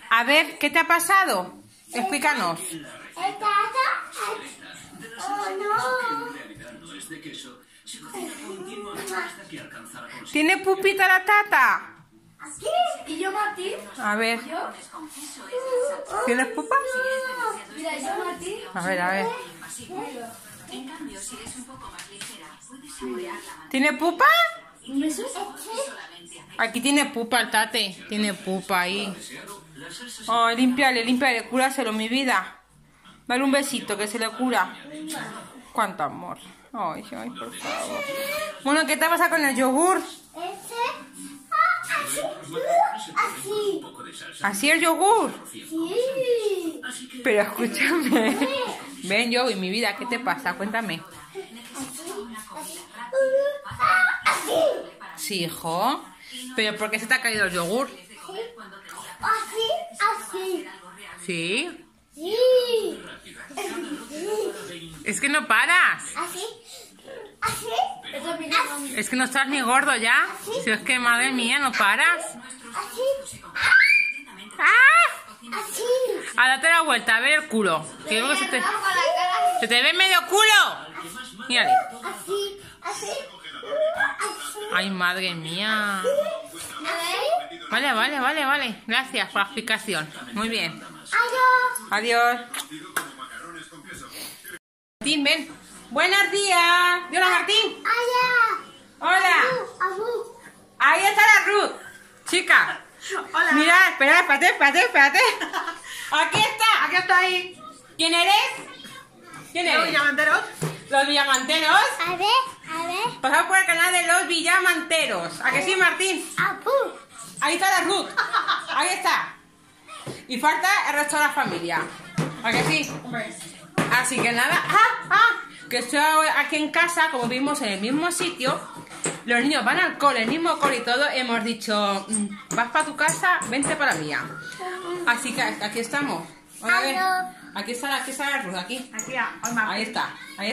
A ver, ¿qué te ha pasado? Explícanos. ¿Tiene pupita la tata? ¿Y yo, Martín? A ver. ¿Tienes pupa? Mira, yo, Martín. A ver, a ver. En cambio, si es un poco más ligera, puedes saborearla. ¿Tiene pupa? ¿Un beso? Aquí tiene pupa el tate. Tiene pupa ahí. Oh, límpiale, límpiale, cúraselo, mi vida. Dale un besito que se le cura. Cuánto amor. Ay, ay, por favor. Bueno, ¿qué te pasa con el yogur? Así. ¿Así el yogur? Sí. Pero escúchame. Ven, yo y mi vida, ¿qué te pasa? Cuéntame. Así. Sí, hijo. ¿Pero por qué se te ha caído el yogur? Así. ¿Sí? Sí. Es que no paras. Así. Así. Es que no estás ni gordo ya. Si es que, madre mía, no paras. Así. ¡Ah! Así. A date la vuelta, a ver el culo. Que luego se te ve medio culo. Mírale. Así. Así. Ay, madre mía. Vale, vale, vale, vale. Gracias por la explicación. Muy bien. Adiós. Martín, ven. Buenos días. Hola, Martín. Hola. Ahí está la Ruth. Chica. Hola. Mira, espera, espérate. Aquí está. Aquí estoy. ¿Quién eres? ¿Quién Los eres? Villamanteros. Los Villamanteros. A ver. Pasad por el canal de Los Villamanteros. ¿A que sí, Martín? Ahí está la Ruth. Ahí está. Y falta el resto de la familia. ¿A que sí? Así que nada. Que estoy aquí en casa, como vivimos en el mismo sitio. Los niños van al cole, el mismo cole y todo. Hemos dicho, vas para tu casa, vente para la mía. Así que aquí estamos. A ver. Aquí está la Ruth, aquí. Aquí, Ahí está.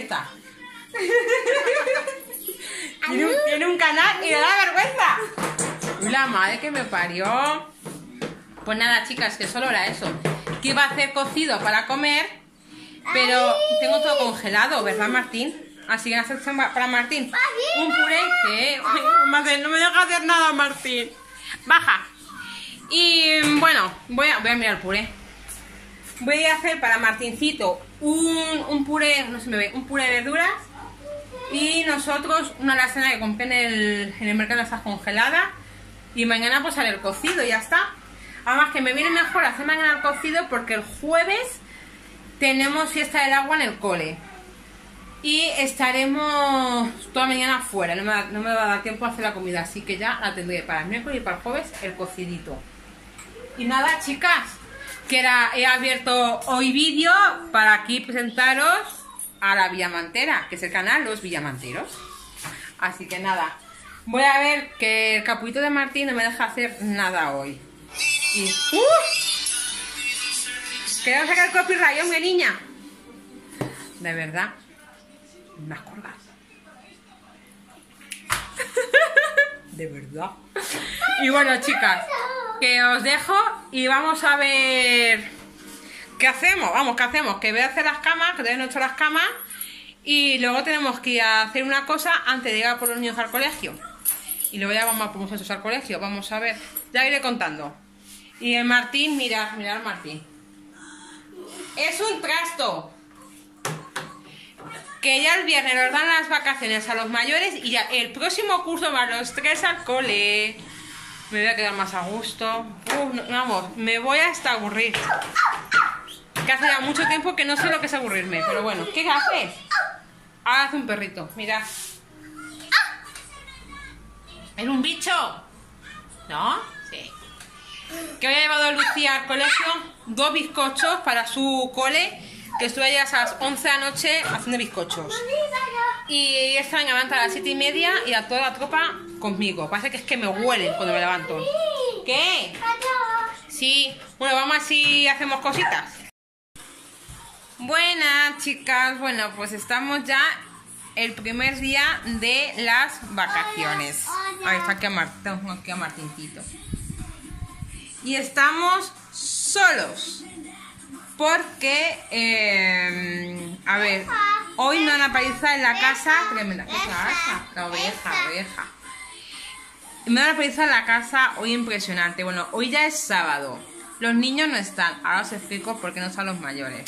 Tiene un canal y le da vergüenza. Y la madre que me parió. Pues nada, chicas, que solo era eso. Que iba a hacer cocido para comer, pero tengo todo congelado, ¿verdad, Martín? Así que hacer para Martín un puré que... Ay, madre, no me deja hacer nada, Martín. Baja. Y bueno, voy a mirar el puré. Voy a hacer para Martincito un puré, no se me ve, un puré de verduras. Y nosotros una lasaña que compré en el mercado, está congelada. Y mañana pues haré el cocido y ya está. Además que me viene mejor hacer mañana el cocido porque el jueves tenemos fiesta del agua en el cole. Y estaremos toda mañana afuera. No me va a dar tiempo a hacer la comida, así que ya la tendré para el miércoles y para el jueves el cocidito. Y nada, chicas, que he abierto hoy vídeo para aquí presentaros a la Villamantera, que es el canal Los Villamanteros. Así que nada, voy a ver que el capulito de Martín no me deja hacer nada hoy. Y que no sacar el copyright, mi niña. De verdad, me has colgado. De verdad. Y bueno, chicas, que os dejo y vamos a ver qué hacemos. Vamos, ¿qué hacemos? Que voy a hacer las camas, que todavía no he hecho las camas. Y luego tenemos que ir a hacer una cosa antes de llegar por los niños al colegio. Y luego ya vamos a muchachos al colegio. Vamos a ver. Ya iré contando. Y el Martín, mirad Martín. Es un trasto. Que ya el viernes nos dan las vacaciones a los mayores y ya el próximo curso van los 3 al cole. Me voy a quedar más a gusto. Vamos, me voy hasta aburrir. Que hace ya mucho tiempo que no sé lo que es aburrirme. Pero bueno, ¿qué haces? Ahora hace un perrito, mira. ¿Es un bicho? ¿No? Sí. Que hoy ha llevado a Lucía al colegio 2 bizcochos para su cole. Que estuve allá a las 11 de la noche haciendo bizcochos. Y esta mañana me levanto a las 7:30 y a toda la tropa conmigo. Parece que es que me huelen cuando me levanto. ¿Qué? Sí. Bueno, vamos así hacemos cositas. Buenas, chicas. Bueno, pues estamos ya el primer día de las vacaciones. Ahí está aquí a Martincito. Y estamos solos. Porque, a ver, hoy me van a palizar en la casa. Tremenda. ¿Qué pasa? La oveja. Me van a palizar en la casa hoy impresionante. Bueno, hoy ya es sábado. Los niños no están. Ahora os explico por qué no están los mayores.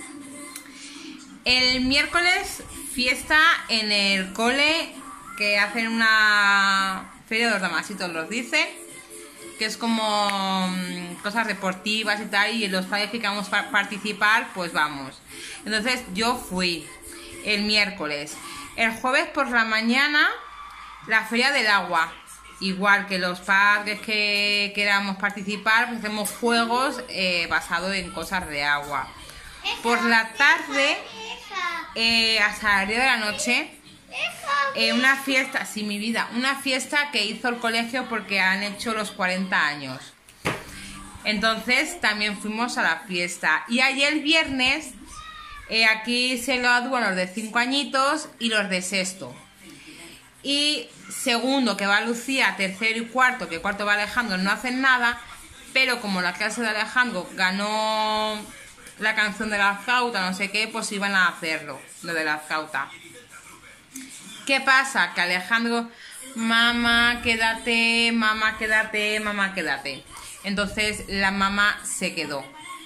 El miércoles, fiesta en el cole, que hacen una feria de los damasitos, los dicen, que es como cosas deportivas y tal, y los padres que queramos participar, pues vamos. Entonces yo fui el miércoles. El jueves por la mañana, la feria del agua. Igual que los padres que queramos participar, pues hacemos juegos basados en cosas de agua. Por la tarde, hasta las 10 de la noche, una fiesta, sí, mi vida, una fiesta que hizo el colegio porque han hecho los 40 años. Entonces también fuimos a la fiesta. Y ayer viernes, aquí se lo adúan los de 5 añitos y los de sexto. Y segundo, que va Lucía, tercero y cuarto, que cuarto va Alejandro, no hacen nada, pero como la clase de Alejandro ganó la canción de la flauta, no sé qué, pues iban a hacerlo, lo de la flauta. ¿Qué pasa? Que Alejandro, mamá, quédate, mamá, quédate, mamá, quédate. Entonces la mamá se quedó.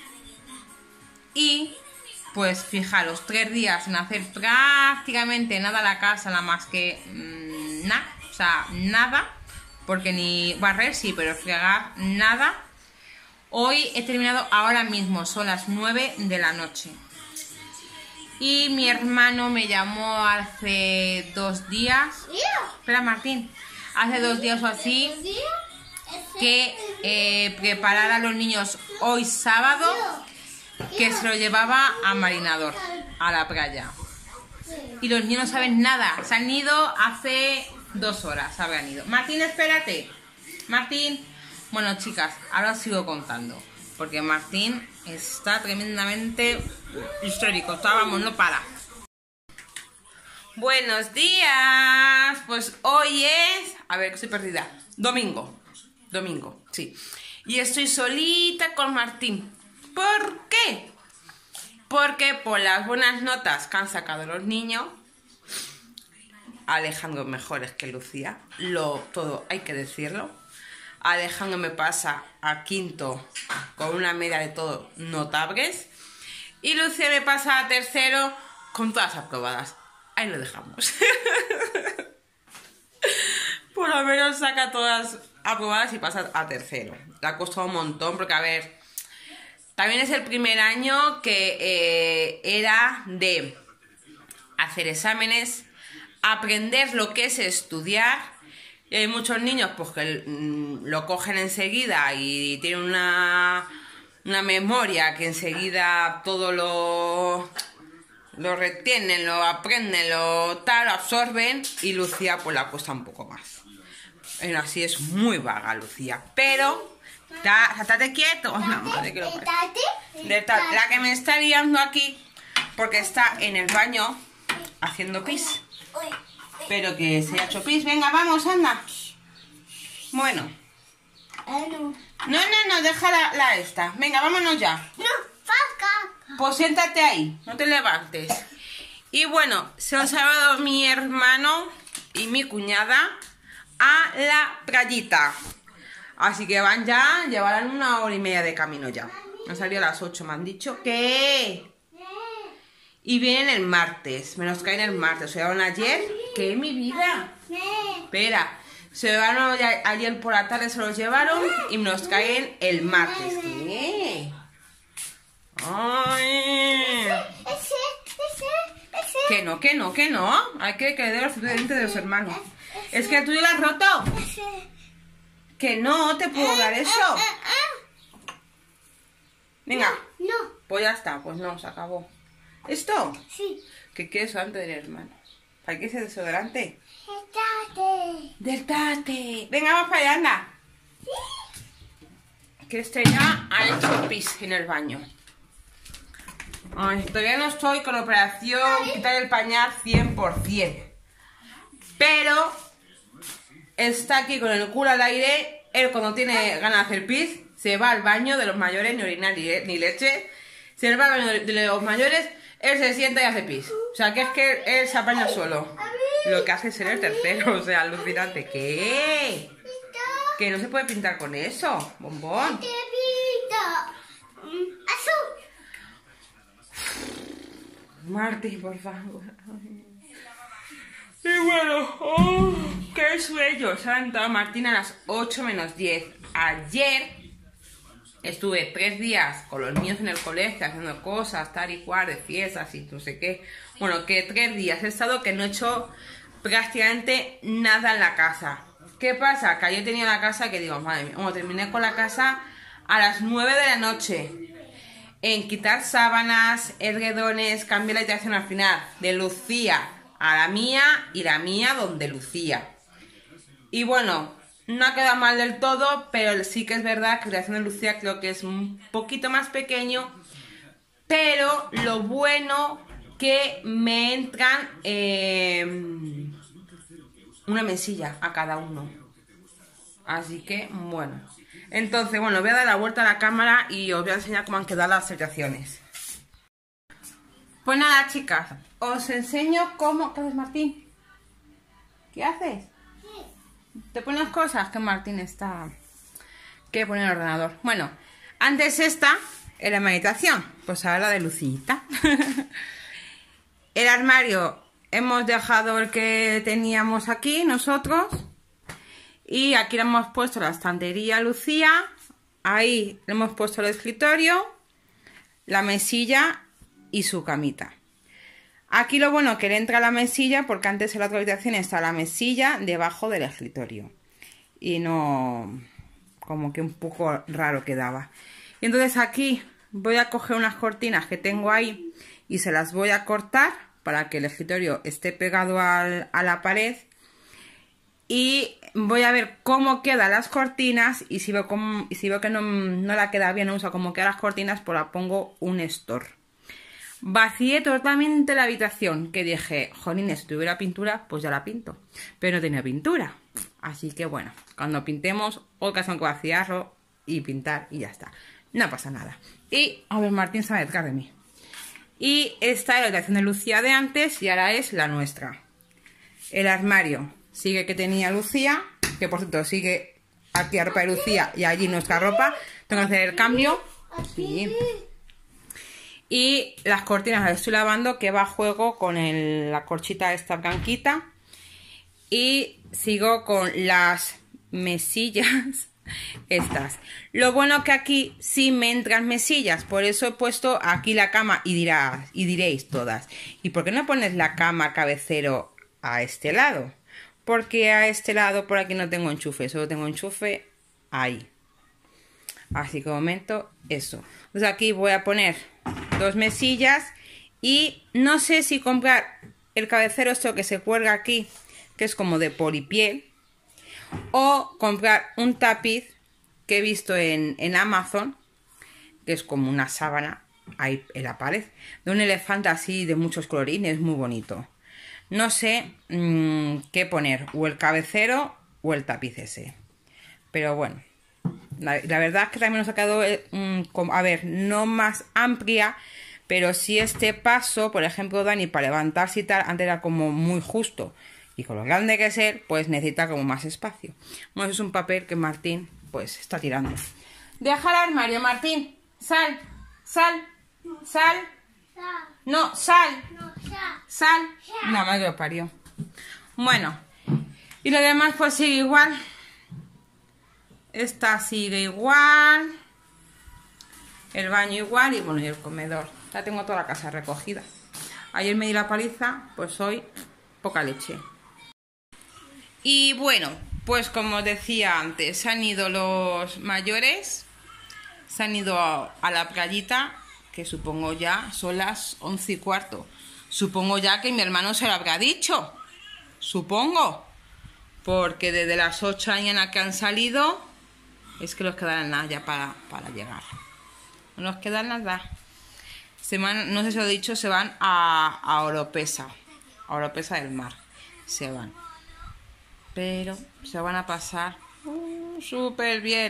Y pues fijaros, 3 días sin hacer prácticamente nada a la casa, nada más que nada, o sea, nada, porque ni barrer sí, pero fregar nada. Hoy he terminado ahora mismo, son las 9 de la noche. Y mi hermano me llamó hace 2 días. Espera, Martín. Hace 2 días o así, que preparara a los niños hoy sábado, que se lo llevaba a Marinador, a la playa. Y los niños no saben nada. Se han ido hace 2 horas, habrán ido. Martín, espérate. Martín. Bueno, chicas, ahora os sigo contando. Porque Martín está tremendamente histérico. Vamos, no para. Buenos días. Pues hoy es... A ver, que estoy perdida. Domingo, sí. Y estoy solita con Martín. ¿Por qué? Porque por las buenas notas que han sacado los niños, Alejandro mejores que Lucía, todo hay que decirlo. Alejandro me pasa a quinto con una media de todo notables y Lucía me pasa a tercero con todas aprobadas. Ahí lo dejamos. Por lo menos saca todas aprobadas y pasa a tercero. Le ha costado un montón porque, a ver, también es el primer año que era de hacer exámenes, aprender lo que es estudiar. Y hay muchos niños pues que lo cogen enseguida y tienen una memoria que enseguida todo lo retienen, lo aprenden, lo absorben, y Lucía pues la cuesta un poco más. Así es muy vaga Lucía, pero estate quieto. No, madre que lo parió. La que me está liando aquí porque está en el baño haciendo pis. Pero que se ha hecho pis. Venga, vamos, anda. Bueno. No, deja la esta. Venga, vámonos ya. Pues siéntate ahí, no te levantes. Y bueno, se nos ha llevado mi hermano y mi cuñada a la playita. Así que llevarán 1 hora y media de camino ya. Han salido a las 8, me han dicho. ¿Qué? Y vienen el martes, me los caen el martes. Se llevaron ayer. ¿Qué, mi vida? Espera, se llevaron ayer por la tarde, se los llevaron y me los caen el martes. ¿Qué? Ay. Que no. Hay que le dé los dientes de los hermanos. Es que el tuyo lo has roto. Que no te puedo dar eso. Venga. No. Pues ya está, pues no, se acabó. ¿Esto? Sí. ¿Qué quieres delante del hermano? ¿Para qué ese desodorante? Tate. ¡Del tate! Venga, vamos para allá, anda. Que este ya ha hecho pis en el baño. Ay, todavía no estoy con operación quitar el pañal 100%. Pero está aquí con el culo al aire. Él cuando tiene ganas de hacer pis, se va al baño de los mayores, ni orina ni leche. Se va al baño de los mayores, él se sienta y hace pis. O sea, que es que él se apaña solo. Lo que hace es ser el tercero, o sea, alucinante. ¿Qué? Que no se puede pintar con eso, bombón. Martín, por favor. Y bueno, qué sueño. Se ha levantado Martín a las 8 menos 10. Ayer estuve 3 días con los niños en el colegio haciendo cosas, tal y cual, de fiestas y no sé qué. Bueno, que 3 días he estado que no he hecho prácticamente nada en la casa. ¿Qué pasa? Que ayer tenía la casa que digo, madre mía, bueno, terminé con la casa a las 9 de la noche. En quitar sábanas, edredones, cambié la habitación al final de Lucía a la mía y la mía donde Lucía. Y bueno, no ha quedado mal del todo, pero sí que es verdad que la habitación de Lucía creo que es un poquito más pequeño, pero lo bueno que me entran una mesilla a cada uno. Así que bueno. Entonces, bueno, voy a dar la vuelta a la cámara y os voy a enseñar cómo han quedado las habitaciones. Pues nada, chicas, os enseño cómo... ¿Qué haces, Martín? ¿Qué haces? ¿Te pones cosas? Que Martín está... que pone el ordenador. Bueno, antes esta era mi habitación, pues ahora la de Lucita. El armario hemos dejado el que teníamos aquí nosotros. Y aquí le hemos puesto la estantería a Lucía. Ahí le hemos puesto el escritorio, la mesilla y su camita. Aquí lo bueno que le entra la mesilla, porque antes en la otra habitación está la mesilla debajo del escritorio. Y no... como que un poco raro quedaba. Y entonces aquí voy a coger unas cortinas que tengo ahí y se las voy a cortar para que el escritorio esté pegado a la pared. Y voy a ver cómo quedan las cortinas y si veo que no la queda bien, no uso cómo quedan las cortinas, pues la pongo un store. Vacié totalmente la habitación, que dije, jolines, si tuviera pintura, pues ya la pinto. Pero no tenía pintura. Así que bueno, cuando pintemos, otra tengo que vaciarlo y pintar y ya está. No pasa nada. Y, a ver, Martín sabe detrás de mí. Y esta es la habitación de Lucía de antes y ahora es la nuestra. El armario sigue que tenía Lucía, que por cierto sigue aquí la ropa de Lucía y allí nuestra ropa. Tengo que hacer el cambio. Sí. Y las cortinas las estoy lavando, que va a juego con la corchita esta blanquita. Y sigo con las mesillas estas. Lo bueno que aquí sí me entran mesillas, por eso he puesto aquí la cama y diréis todas, ¿y por qué no pones la cama cabecero a este lado? Porque a este lado por aquí no tengo enchufe, solo tengo enchufe ahí. Así que de momento eso. Pues aquí voy a poner 2 mesillas y no sé si comprar el cabecero esto que se cuelga aquí, que es como de polipiel, o comprar un tapiz que he visto en Amazon, que es como una sábana ahí en la pared, de un elefante así de muchos colorines, muy bonito. No sé qué poner, o el cabecero o el tapiz ese. Pero bueno, la verdad es que también nos ha quedado, a ver, no más amplia, pero sí este paso, por ejemplo, Dani, para levantarse y tal, antes era como muy justo. Y con lo grande que es él, pues necesita como más espacio. Bueno, eso es un papel que Martín, pues, está tirando. Deja el armario, Martín. Sal, sal, sal. No, sal. Sal. Nada más que lo parió. Bueno, y lo demás pues sigue igual. Esta sigue igual. El baño igual y bueno, y el comedor. Ya tengo toda la casa recogida. Ayer me di la paliza, pues hoy poca leche. Y bueno, pues como os decía antes, se han ido los mayores. Se han ido a la playita, que supongo ya son las 11:15. Supongo ya que mi hermano se lo habrá dicho. Supongo. Porque desde las 8 de la mañana que han salido, es que los quedarán nada ya para llegar. No nos quedan nada. No sé si lo he dicho, se van a Oropesa. A Oropesa del Mar. Se van. Pero se van a pasar súper bien.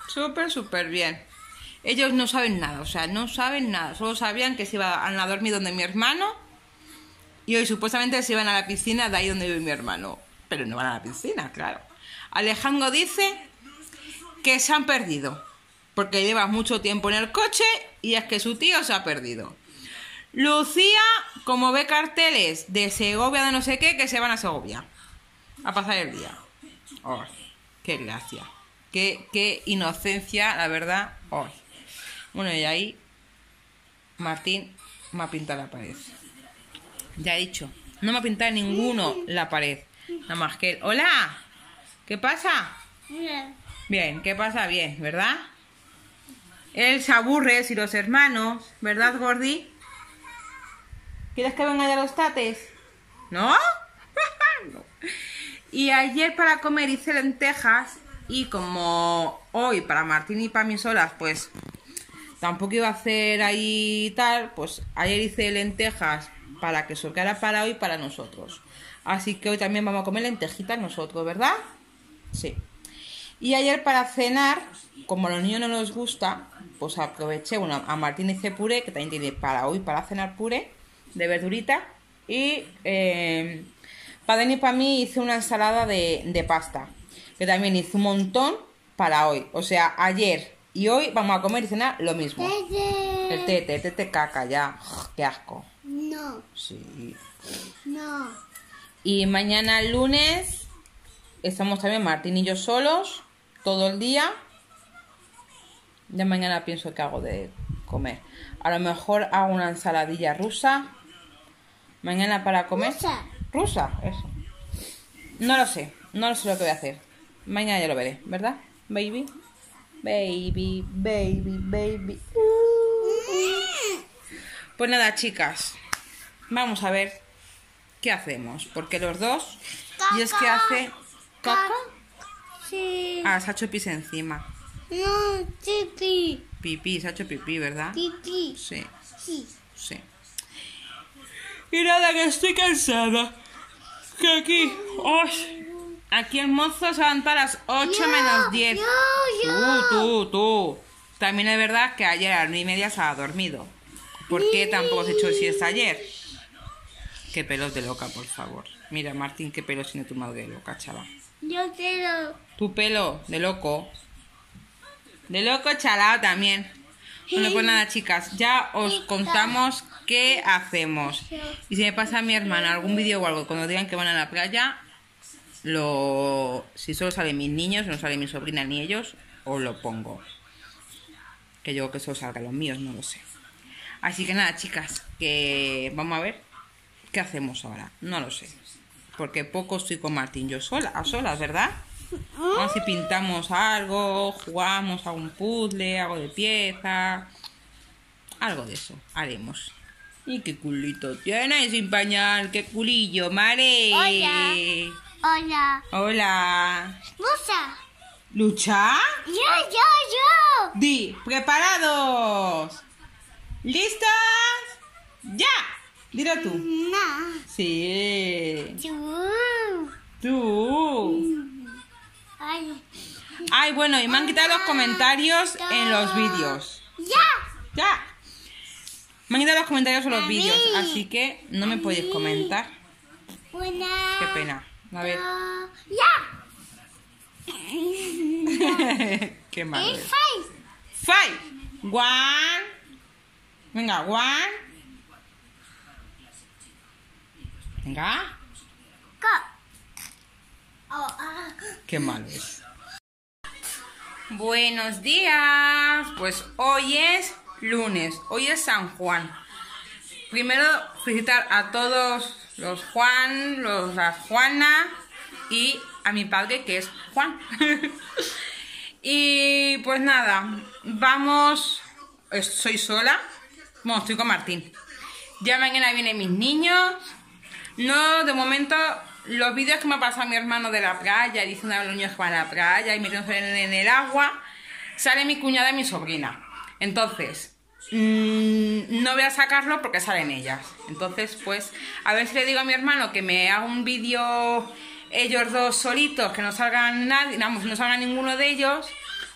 Súper bien. Ellos no saben nada, o sea, no saben nada. Solo sabían que se iban a dormir donde mi hermano y hoy supuestamente se iban a la piscina de ahí donde vive mi hermano. Pero no van a la piscina, claro. Alejandro dice que se han perdido porque lleva mucho tiempo en el coche y es que su tío se ha perdido. Lucía, como ve carteles de Segovia, de no sé qué, que se van a Segovia a pasar el día. Oh, qué gracia. Qué inocencia, la verdad. Oh. Bueno, y ahí Martín me ha pintado la pared. Ya he dicho, no me ha pintado ninguno la pared. Nada más que... ¡Hola! ¿Qué pasa? Bien, ¿qué pasa? Bien, ¿verdad? Él se aburre si los hermanos, ¿verdad, Gordi? ¿Quieres que venga ya los tates? ¿No? No. Y ayer para comer hice lentejas y como hoy para Martín y para mí solas, pues tampoco iba a hacer ahí tal, pues ayer hice lentejas para que sobrara para hoy y para nosotros. Así que hoy también vamos a comer lentejitas nosotros, ¿verdad? Sí. Y ayer para cenar, como a los niños no les gusta, pues aproveché, bueno, a Martín hice puré, que también tiene para hoy para cenar puré de verdurita. Y para Dani y para mí hice una ensalada de pasta, que también hice un montón para hoy. O sea, ayer y hoy vamos a comer y cenar lo mismo. El tete caca ya. Qué asco. No. Sí. No. Y mañana lunes estamos también Martín y yo solos todo el día. Ya mañana pienso que hago de comer. A lo mejor hago una ensaladilla rusa. Mañana para comer. Rusa, eso. No lo sé lo que voy a hacer. Mañana ya lo veré, ¿verdad? Baby. Pues nada, chicas. Vamos a ver qué hacemos. Porque los dos... Y es que hace... ¿Caca? Sí. Ah, se ha hecho pis encima. No, chiqui. Pipí, se ha hecho pipí, ¿verdad? Chiqui. Sí, Sí. sí. Y nada, que estoy cansada. Que aquí... Aquí el mozo se levanta a las 8 menos 10. Tú. También es verdad que ayer a las 9:30 se ha dormido. ¿Por qué tampoco se echó siesta ayer? Qué pelos de loca, por favor. Mira, Martín, qué pelos tiene tu madre de loca, chaval. Yo quiero. Tu pelo de loco. De loco chalao también. Bueno, pues nada, chicas, ya os contamos qué hacemos. Y si me pasa a mi hermana algún vídeo o algo, cuando digan que van a la playa, si solo salen mis niños, no sale mi sobrina ni ellos, os lo pongo. Que yo que solo salgan los míos, no lo sé. Así que nada, chicas, que vamos a ver qué hacemos ahora. No lo sé. Porque poco estoy con Martín yo a solas, ¿verdad? Vamos a ver si pintamos algo, jugamos a un puzzle, algo de pieza. Algo de eso haremos. Y qué culito tiene sin pañal, qué culillo, Mare. Hola. Hola. Musa. ¿Lucha? Yo. Di, preparados. ¿Listos? ¡Ya! Dilo tú. No. Sí. Tú. Tú. Ay, bueno, y me han quitado los comentarios en los vídeos. Ya. Me han quitado los comentarios en los vídeos, así que no me podéis comentar. Qué pena. A ver. Qué malo es. Five. One. Venga, one. Venga. Qué malo es. Buenos días. Pues hoy es lunes. Hoy es San Juan. Primero felicitar a todos los Juan, las Juana y a mi padre que es Juan. Y pues nada, vamos. Soy sola. Bueno, estoy con Martín. Ya mañana vienen mis niños. No, de momento, los vídeos que me ha pasado mi hermano de la playa, diciendo a los niños que van a la playa y metiéndose en el agua, sale mi cuñada y mi sobrina. Entonces, no voy a sacarlo porque salen ellas. Entonces, pues, a ver si le digo a mi hermano que me haga un vídeo ellos dos solitos, que no salgan nadie, vamos, no salga ninguno de ellos,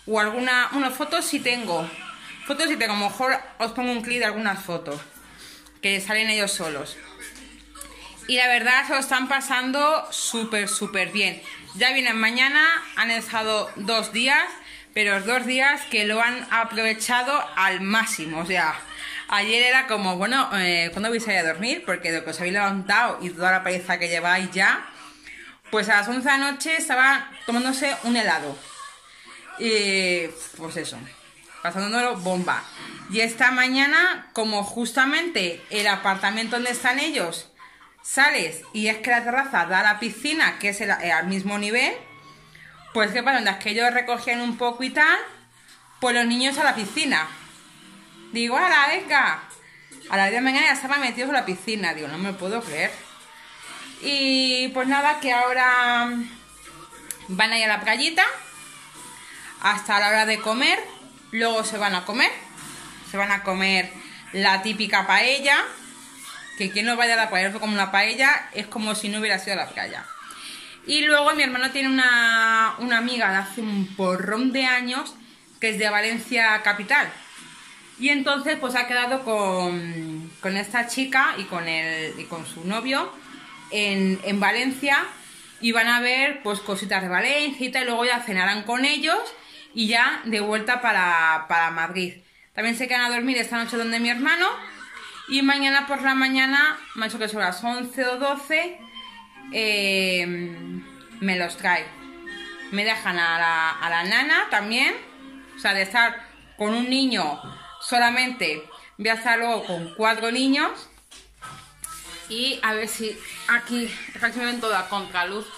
O alguna... Bueno, fotos sí tengo. Fotos sí tengo. A lo mejor os pongo un clip de algunas fotos. Que salen ellos solos. Y la verdad se lo están pasando súper, súper bien. Ya vienen mañana. Han estado 2 días. Pero 2 días que lo han aprovechado al máximo. O sea, ayer era como, bueno, ¿cuándo vais a ir a dormir? Porque de que os habéis levantado y toda la pereza que lleváis ya... Pues a las 11 de la noche estaba tomándose un helado. Y pues eso, pasándolo bomba. Y esta mañana, como justamente el apartamento donde están ellos, sales y es que la terraza da a la piscina, que es al mismo nivel, pues qué pasa, es que ellos recogían un poco y tal, pues los niños a la piscina. Digo, ¡hala, venga! A las 10 de la mañana ya estaban metidos en la piscina. Digo, no me lo puedo creer. Y pues nada, que ahora van a ir a la playita hasta la hora de comer. Luego se van a comer. Se van a comer la típica paella. Que quien no vaya a la playa como una paella es como si no hubiera sido a la playa. Y luego mi hermano tiene una amiga de hace un porrón de años que es de Valencia capital. Y entonces pues ha quedado con esta chica y con su novio en Valencia, y van a ver pues cositas de Valencia y tal, y luego ya cenarán con ellos y ya de vuelta para Madrid. También se quedan a dormir esta noche donde mi hermano, y mañana por la mañana, me ha dicho que son las 11 o 12, me los trae. Me dejan a la nana también, o sea, de estar con un niño solamente voy a estar luego con 4 niños. Y a ver si aquí me ven toda contraluz.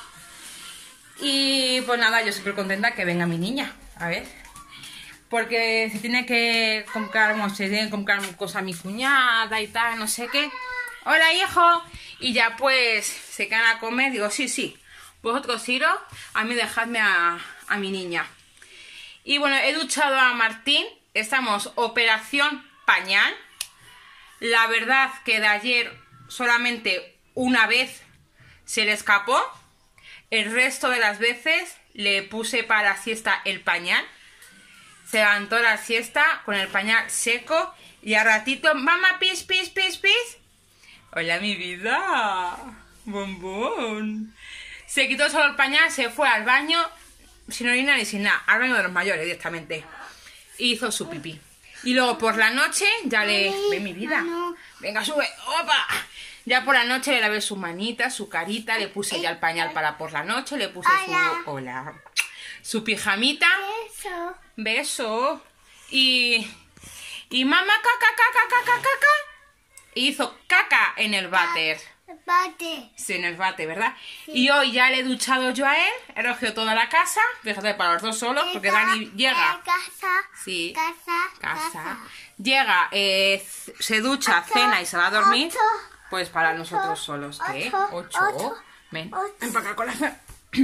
Y pues nada, yo súper contenta que venga mi niña. A ver. Porque se tiene que comprar, bueno, se tiene que comprar cosas a mi cuñada y tal, no sé qué. Hola, hijo. Y ya pues se quedan a comer. Digo, sí. Vosotros iros, a mí dejadme a mi niña. Y bueno, he duchado a Martín. Estamos operación pañal. La verdad que de ayer solamente una vez se le escapó. El resto de las veces le puse para la siesta el pañal. Se levantó la siesta con el pañal seco. Y a ratito, mamá, pis. Hola, mi vida. Bombón. Se quitó solo el pañal, se fue al baño. Sin orina ni sin nada. Al baño de los mayores directamente. Y hizo su pipí. Y luego por la noche ya le... Ven, mi vida. Venga, sube. ¡Opa! Ya por la noche le lavé su manita, su carita, le puse ya el pañal para por la noche, le puse su pijamita. Beso. Y mamá, caca. Y hizo caca en el váter. Sí, en el váter, ¿verdad? Sí. Y hoy ya le he duchado yo a él, he recogido toda la casa, fíjate, para los dos solos, porque Dani llega. Sí. Casa. Llega, se ducha, cena y se va a dormir. Pues para nosotros solos, ¿qué? 8. Ven para acá con la...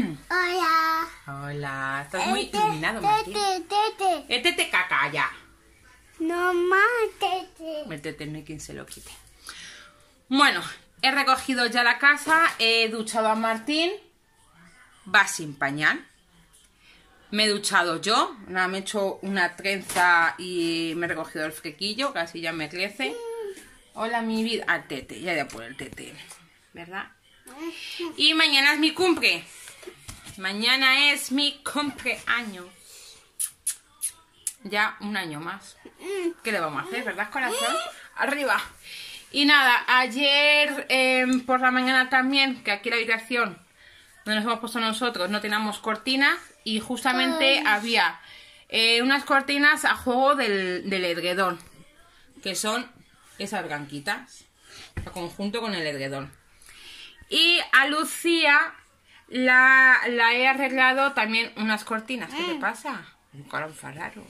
Hola. Estás muy iluminado, Martín. Tete caca ya. No más tete. El tete no hay quien se lo quite. Bueno, he recogido ya la casa, he duchado a Martín. Va sin pañal. Me he duchado yo. Nada, me he hecho una trenza y me he recogido el flequillo, casi ya me crece. Hola, mi vida. Al tete, ya voy a poner el tete, ¿verdad? Y mañana es mi cumple. Mañana es mi cumpleaños. Ya un año más. ¿Qué le vamos a hacer, verdad, corazón? Arriba. Y nada, ayer por la mañana también, que aquí la habitación donde nos hemos puesto nosotros no teníamos cortinas. Y justamente había unas cortinas a juego del edredón. Que son... esas blanquitas, a conjunto con el edredón. Y a Lucía la he arreglado también unas cortinas. ¿Qué te pasa? Un corazón raro.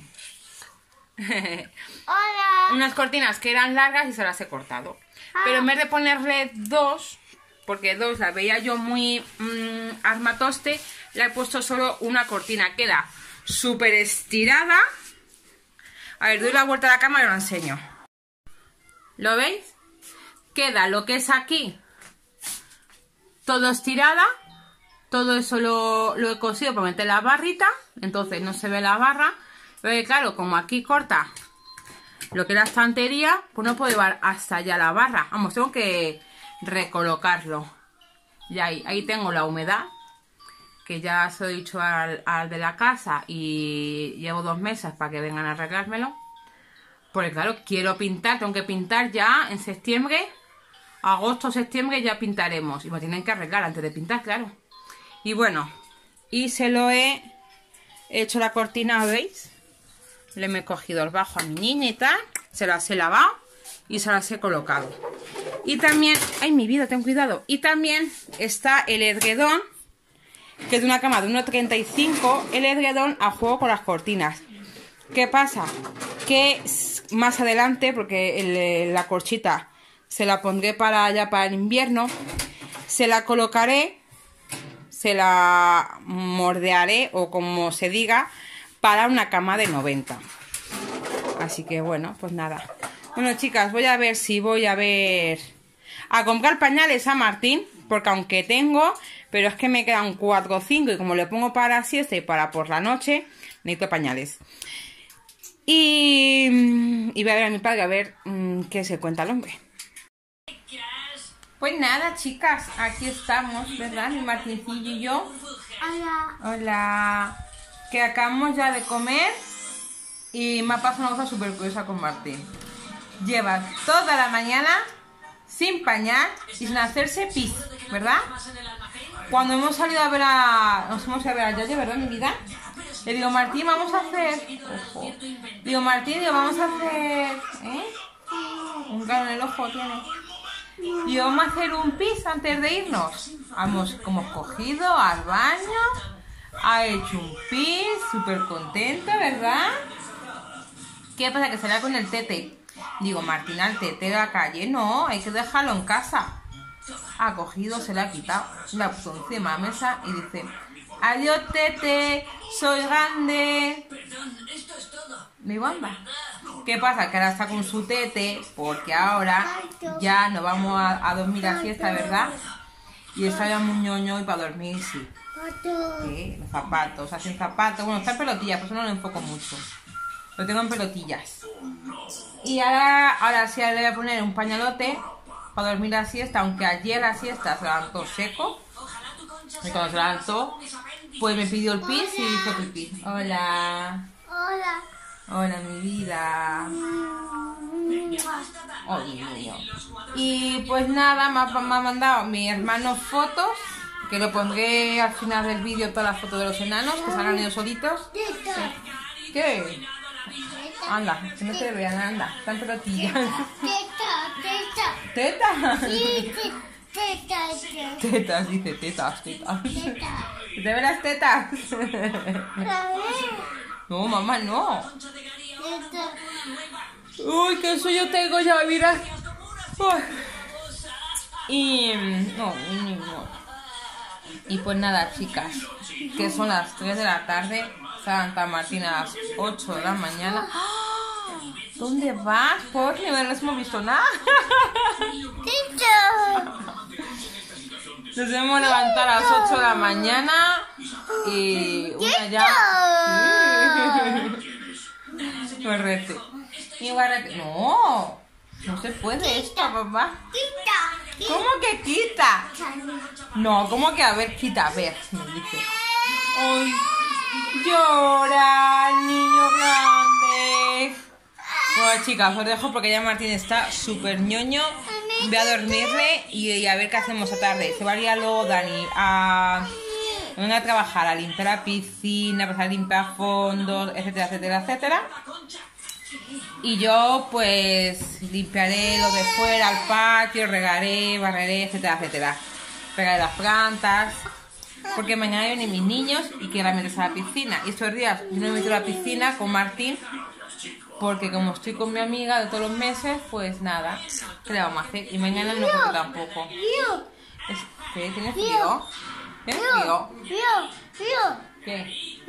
Hola. Unas cortinas que eran largas y se las he cortado. Pero en vez de ponerle 2, porque 2 la veía yo muy armatoste, le he puesto solo una cortina. Queda súper estirada. A ver, doy la vuelta a la cámara y lo enseño. ¿Lo veis? Queda lo que es aquí todo estirada. Todo eso lo he cosido para meter la barrita. Entonces no se ve la barra. Pero claro, como aquí corta lo que es la estantería, pues no puedo llevar hasta allá la barra. Vamos, tengo que recolocarlo. Y ahí tengo la humedad, que ya se lo he dicho al de la casa y llevo 2 meses para que vengan a arreglármelo. Porque claro, quiero pintar, tengo que pintar ya en septiembre, agosto, septiembre ya pintaremos. Y me tienen que arreglar antes de pintar, claro. Y bueno, y se lo he hecho la cortina, ¿veis? Le he cogido el bajo a mi niña y tal, se las he lavado y se las he colocado. Y también, ay mi vida, ten cuidado. Y también está el edredón, que es de una cama de 1,35, el edredón a juego con las cortinas. ¿Qué pasa? Que más adelante, porque la corchita se la pondré para allá para el invierno, se la colocaré, se la mordearé o como se diga, para una cama de 90. Así que bueno, pues nada. Bueno, chicas, voy a ver si voy a comprar pañales a Martín, porque aunque tengo, pero es que me quedan 4 o 5 y como le pongo para la siesta y para por la noche, necesito pañales. Y voy a ver a mi padre a ver qué se cuenta el hombre. Pues nada, chicas, aquí estamos, ¿verdad? Mi Martincillo y yo. Hola. Hola. Que acabamos ya de comer y me ha pasado una cosa súper curiosa con Martín. Lleva toda la mañana sin pañal y sin hacerse pis, ¿verdad? Cuando hemos salido a ver nos hemos ido a ver a Yayo, ¿verdad, mi vida? Le digo, Martín, vamos a hacer... Ojo. Digo, Martín, vamos a hacer... Un grano en el ojo tiene. Y vamos a hacer un pis antes de irnos. Como cogido al baño, ha hecho un pis, súper contento, ¿verdad? ¿Qué pasa? Que salía con el tete. Digo, Martín, al tete de la calle, no, hay que dejarlo en casa. Ha cogido, se la ha quitado, la ha puesto encima de la mesa y dice, adiós tete, soy grande. Digo, anda. ¿Qué pasa? Que ahora está con su tete, porque ahora ya nos vamos a dormir a siesta, ¿verdad? Y está ya muy ñoño y para dormir, sí. ¿Qué? Los zapatos, hacen zapatos. Bueno, está en pelotillas, por eso no lo enfoco mucho. Lo tengo en pelotillas. Y ahora sí le voy a poner un pañalote para dormir la siesta, aunque ayer la siesta se levantó seco. Y cuando se levantó, pues me pidió el pis y hizo pipí. Hola. Hola. Hola, mi vida. Oh, Dios mío. Y pues nada, me ha mandado mi hermano fotos, que lo pondré al final del vídeo, todas las fotos de los enanos, que se han ido solitos. ¿Qué? Anda, que no te vean, anda, están pelotillas. ¿Teta? Sí, Tetas, dice tetas. ¿Te ven las tetas? No, mamá, no. Uy, qué sueño tengo ya, mira. Y pues nada, chicas, que son las 3 de la tarde. Se levanta Martín a las 8 de la mañana. ¿Dónde vas? Porque no hemos visto nada. Nos hemos levantado a las 8 de la mañana y una ya... Correcto. No, no se puede esto, papá. ¿Cómo que quita? No, ¿cómo que a ver, quita? A ver, me dice. Ay, llora, niño grande. Bueno, chicas, os dejo porque ya Martín está súper ñoño. Voy a dormirle y a ver qué hacemos esta tarde. Se va a ir a luego Dani a trabajar, a limpiar la piscina, a limpiar fondos, etcétera, etcétera, etcétera. Y yo pues limpiaré lo de fuera, el patio, regaré, barreré, etcétera, etcétera. Pegaré las plantas, porque mañana vienen mis niños y quieren meterse a la piscina. Y estos días yo no me meto a la piscina con Martín, porque como estoy con mi amiga de todos los meses, pues nada, ¿qué le vamos a hacer? Y mañana no creo tampoco. ¿Qué? ¿Tienes frío? ¿Tienes frío? ¿Qué?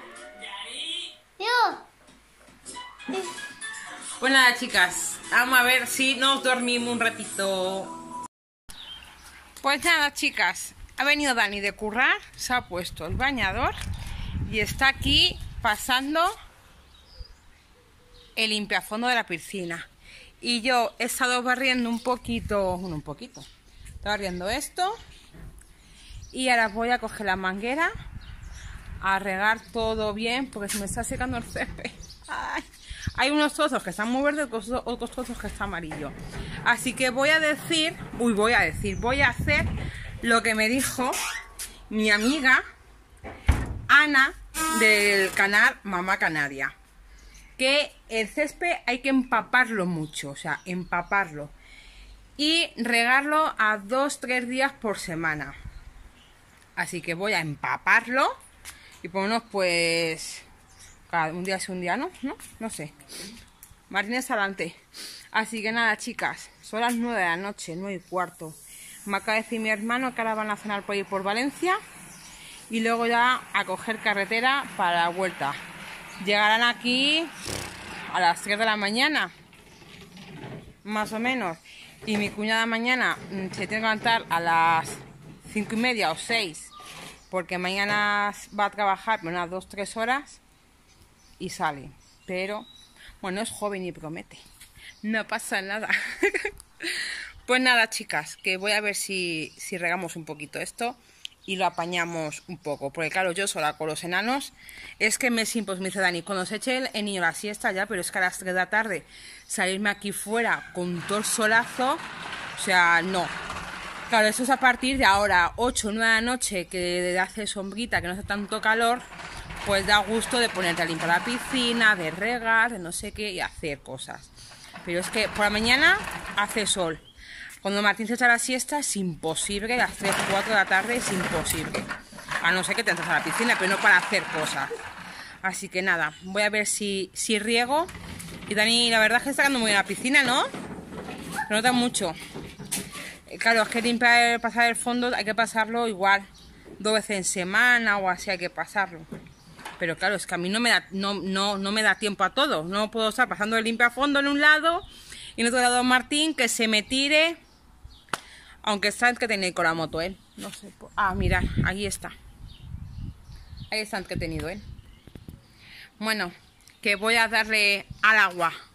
Pues nada, chicas, vamos a ver si nos dormimos un ratito. Pues nada, chicas, ha venido Dani de currar, se ha puesto el bañador y está aquí pasando el limpiafondo de la piscina. Y yo he estado barriendo un poquito. Estaba barriendo esto. Y ahora voy a coger la manguera a regar todo bien porque se me está secando el césped. Ay, hay unos trozos que están muy verdes, otros trozos que están amarillos. Así que voy a hacer lo que me dijo mi amiga Ana del canal Mamá Canaria. Que el césped hay que empaparlo mucho, o sea, empaparlo. Y regarlo a 2-3 días por semana. Así que voy a empaparlo. Y ponernos pues... cada un día es un día, ¿no? No sé. Martínez adelante. Así que nada, chicas. Son las 9 de la noche, 9:15. Me acaba de decir mi hermano que ahora van a cenar por ir por Valencia. Y luego ya a coger carretera para la vuelta. Llegarán aquí a las 3 de la mañana. Más o menos. Y mi cuñada mañana se tiene que levantar a las 5:30 o 6. Porque mañana va a trabajar unas 2-3 horas. Y sale. Pero, bueno, es joven y promete. No pasa nada. Pues nada, chicas, que voy a ver si regamos un poquito esto y lo apañamos un poco. Porque claro, yo sola con los enanos, es que me dice Dani, cuando se eche el niño la siesta ya, pero es que a las 3 de la tarde salirme aquí fuera con todo el solazo, o sea, no. Claro, eso es a partir de ahora, 8 o 9 de la noche, que hace sombrita, que no hace tanto calor, pues da gusto de ponerte a limpiar la piscina, de regar, de no sé qué, y hacer cosas. Pero es que por la mañana hace sol. Cuando Martín se echa la siesta es imposible, a las 3 o 4 de la tarde es imposible. A no ser que te entres a la piscina, pero no para hacer cosas. Así que nada, voy a ver si riego. Y Dani, la verdad es que está quedando muy bien la piscina, ¿no? Se nota mucho. Claro, es que limpiar, pasar el fondo hay que pasarlo igual 2 veces en semana o así hay que pasarlo. Pero claro, es que a mí no me da tiempo a todo. No puedo estar pasando el limpiafondo en un lado y en otro lado Martín que se me tire. Aunque está entretenido con la moto él. No sé. Ah, mira, ahí está. Ahí está entretenido él. Bueno, que voy a darle al agua